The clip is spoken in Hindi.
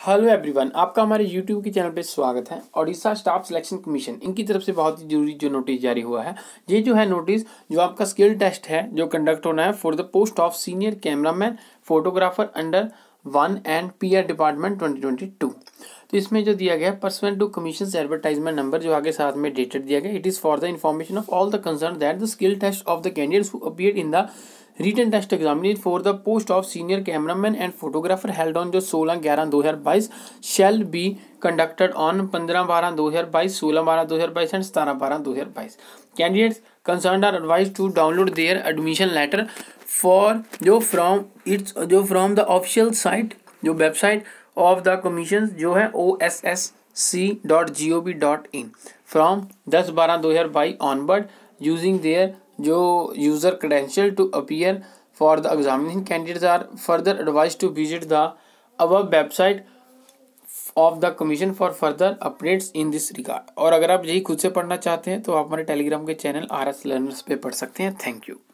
हेलो एवरीवन, आपका हमारे यूट्यूब के चैनल पे स्वागत है। ओडिशा स्टाफ सिलेक्शन कमीशन इनकी तरफ से बहुत ही जरूरी जो नोटिस जारी हुआ है, ये जो है नोटिस जो आपका स्किल टेस्ट है जो कंडक्ट होना है for the post of senior cameraman photographer under 1 and PR department 2022। तो इसमें जो दिया गया है pursuant to commission advertisement number जो आगे साथ में डेटेड दिया गया, it is for the information of all the concern that the skill test of the candidates who appeared in the written test examination for the post of senior cameraman and photographer held on जो 16/11/2022 शैल be conducted on 15/12/2022, 16/12/2022 and 17/12/2022। Candidates concerned are advised to download their admission letter for जो फ्रॉम द ऑफिशियल साइट जो वेबसाइट ऑफ द कमीशन जो है ossc.gov.in from 10/12/2022 onward using their जो user credential to appear for the examination. Candidates are further advised to visit the above website of the commission for further updates in this regard. और अगर आप यही खुद से पढ़ना चाहते हैं तो आप हमारे टेलीग्राम के चैनल RS Learners पे पढ़ सकते हैं। Thank you.